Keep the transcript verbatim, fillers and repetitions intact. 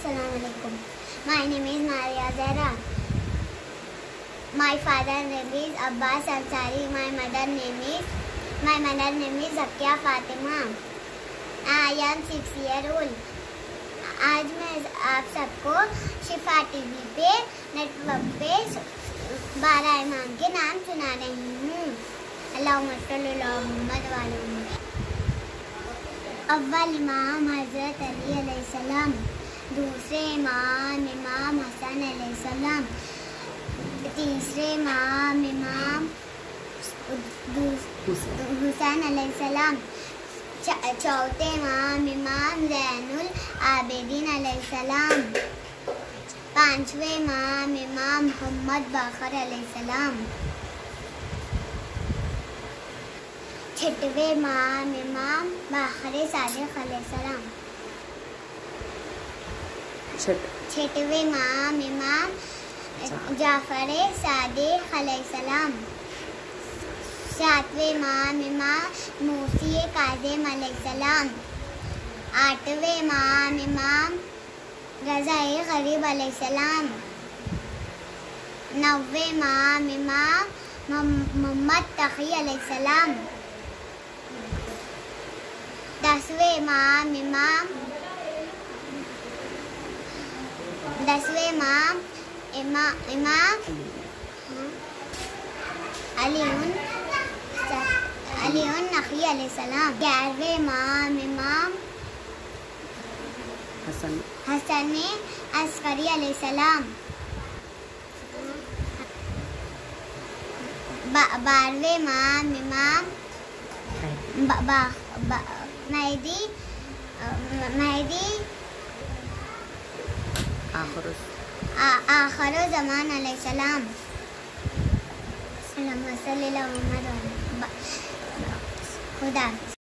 Assalamu alaikum. My name is Maria Zahra. My father name is Abbas Ansari. My mother name is my mother name is Zakia Fatima. I am six year old. आज मैं आप सबको शिफा TV पे network पे बारह इमाम के नाम सुना रही हूँ। अल्लाहुम्मा सल्ली अला मुहम्मद व अला मुहम्मद। अव्वल इमाम हज़रत अली अलैहिस्सलाम, दूसरे इमाम इमाम हसन अलैहिस्सलाम, तीसरे इमाम इमाम हुसैन अलैहिस्सलाम, चौथे इमाम इमाम ज़ैनुल आबिदीन अलैहिस्सलाम, पांचवें इमाम इमाम मोहम्मद बाक़र अलैहिस्सलाम, छठवें इमाम इमाम बाक़र सादिक़ अलैहिस्सलाम, छठवें इमाम इमाम जाफ़र सादिक़ अलैहिस्सलाम, सातवें इमाम इमाम मूसी काज़िम अलैहिस्सलाम, आठवें इमाम इमाम रज़ा ग़रीब अलैहिस्सलाम, नौवें इमाम इमाम मोहम्मद तक़ी अलैहिस्सलाम, दसवें इमाम इमाम दसवें इमाम इमाम इमाम अलीउन अलीउन नक़ी अलैहिस्सलाम, ग्यारहवें इमाम इमाम हसन हसन अस्करी अलैहिस्सलाम, बारहवें इमाम इमाम मेहदी मेहदी आखिर ज़मान अलैहिस्सलाम। खुदा।